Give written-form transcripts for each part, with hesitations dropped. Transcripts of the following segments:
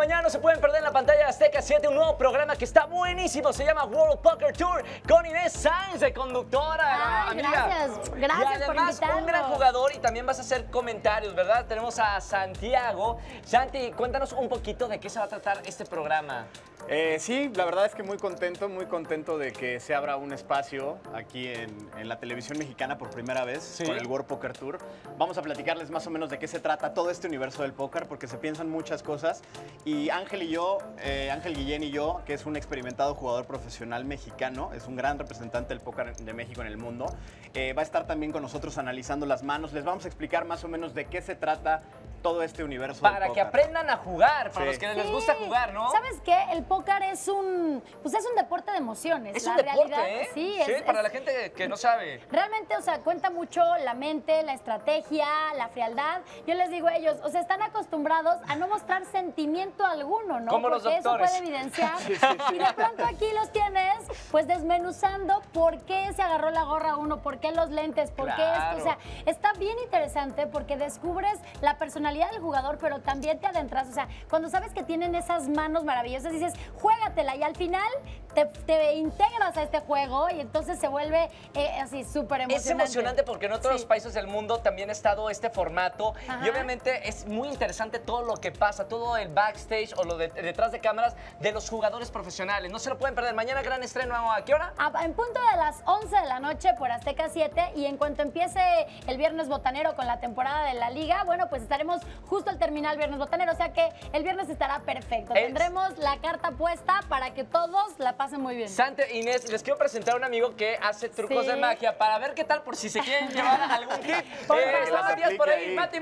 mañana no se pueden perder en la pantalla de Azteca 7 un nuevo programa que está buenísimo. Se llama World Poker Tour con Inés Sáenz de conductora. Ay, amiga. Gracias y por además invitarnos. un gran jugador y también vas a hacer comentarios, ¿verdad? Tenemos a Santiago. Santi, cuéntanos un poquito de qué se va a tratar este programa. Sí, la verdad es que muy contento de que se abra un espacio aquí en la televisión mexicana por primera vez con el World Poker Tour. Vamos a platicarles más o menos de qué se trata todo este universo del póker, porque se piensan muchas cosas. Y Ángel Guillén y yo, que es un experimentado jugador profesional mexicano, es un gran representante del póker de México en el mundo, va a estar también con nosotros analizando las manos. Les vamos a explicar más o menos de qué se trata todo este universo del Para póker. que aprendan a jugar, para los que les gusta jugar, ¿no? ¿Sabes qué? El póker es un deporte de emociones. Es la un deporte, realidad, ¿eh? Sí, para la gente que no sabe. Realmente, o sea, cuenta mucho la mente, la estrategia, la frialdad. Yo les digo a ellos, o sea, están acostumbrados a no mostrar sentimiento alguno, ¿no? Como los Porque eso doctores. puede evidenciar. Y de pronto aquí los tienes, pues, desmenuzando por qué se agarró la gorra uno, por qué los lentes, por qué esto. O sea, está bien interesante porque descubres la personalidad del jugador, pero también te adentras. O sea, cuando sabes que tienen esas manos maravillosas, dices, juégatela, y al final te integras a este juego y entonces se vuelve así súper emocionante. Es emocionante porque en otros países del mundo también ha estado este formato. Y obviamente es muy interesante todo lo que pasa, todo el backstage o lo detrás de cámaras de los jugadores profesionales. No se lo pueden perder. Mañana gran estreno, ¿a qué hora? En punto de las 11 de la noche por Azteca 7, y en cuanto empiece el Viernes Botanero con la temporada de la Liga, bueno, pues estaremos justo al terminar el Viernes Botanero, o sea que el viernes estará perfecto. Tendremos la carta puesta para que todos la pasen muy bien. Santi, Inés, les quiero presentar a un amigo que hace trucos de magia para ver qué tal, por si se quieren llevar algún hit. Está Matías por ahí. Mati.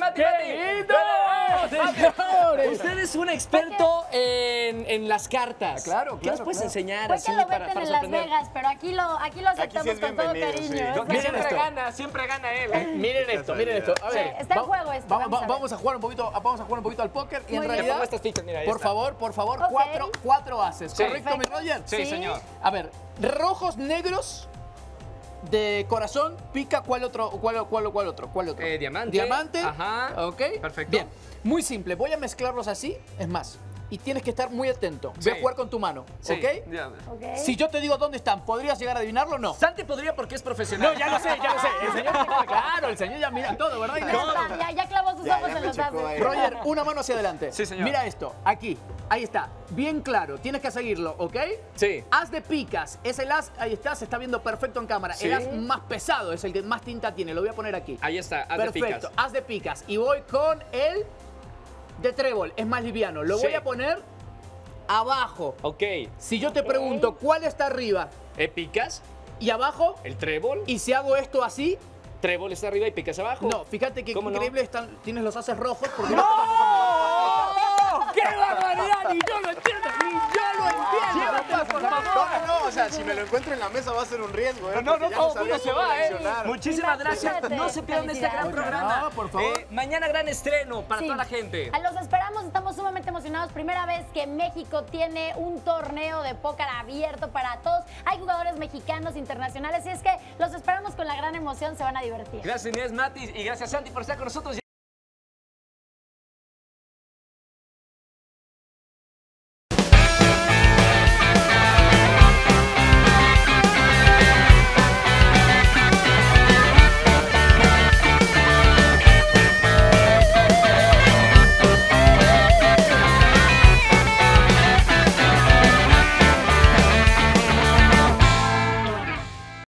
¡Señores! Usted es un experto en las cartas. Claro, ¿Qué nos puedes enseñar Fue así que lo para veten en Las sorprender? Vegas, pero aquí lo aceptamos sí es con todo bienvenido, cariño. sí. Siempre gana él. Miren esto. A ver, está en juego esto, vamos a jugar un poquito al póker y en Muy bien. realidad, estas fichas, mira, ahí por está. favor, Ok. cuatro haces. Sí. ¿Correcto, mi Roger? Sí, señor. A ver, rojos, negros, de corazón, pica, ¿cuál otro? ¿Cuál otro? Diamante. Diamante. Ajá. Ok. Perfecto. Bien, muy simple. Voy a mezclarlos así, es más. Y tienes que estar muy atento. Voy a jugar con tu mano, Sí. ¿ok? Ya. Ok. Si yo te digo dónde están, ¿podrías llegar a adivinarlo o no? Santi podría porque es profesional. No, ya lo sé. El señor, claro, el señor ya mira todo, ¿verdad? Ya clavó sus ojos en los dados. Roger, una mano hacia adelante. Sí, señor. Mira esto, aquí, ahí está, bien claro, tienes que seguirlo, ¿ok? Sí. As de picas, es el as, ahí está, se está viendo perfecto en cámara. Sí. El as más pesado, es el que más tinta tiene, lo voy a poner aquí. Ahí está, as de Perfecto, picas. as de picas. Y voy con el de trébol, es más liviano. Lo voy a poner abajo. Ok. Si yo te pregunto, ¿cuál está arriba ¿Picas? y abajo? ¿El trébol? Y si hago esto así, ¿Trébol está arriba y picas abajo? no, fíjate que ¿Cómo no? increíble tienes los ases rojos porque ¡Qué barbaridad! ¡Ni yo lo entiendo! por favor. No, o sea, si me lo encuentro en la mesa va a ser un riesgo, ¿eh? No, Porque ya todo el sabía mundo se cómo va, reaccionar. Muchísimas gracias. Imagínate. No se pierdan este gran Felicidades. programa. No, por favor. Mañana gran estreno para Sí. toda la gente. Los esperamos, estamos sumamente emocionados. Primera vez que México tiene un torneo de póker abierto para todos. Hay jugadores mexicanos, internacionales, y es que los esperamos con la gran emoción, se van a divertir. Gracias Inés, Mati, y gracias Santi por estar con nosotros.